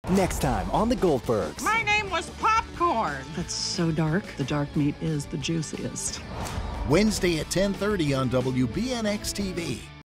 Next time on the Goldbergs. My name was Popcorn. That's so dark. The dark meat is the juiciest. Wednesday at 10:30 on WBNX-TV.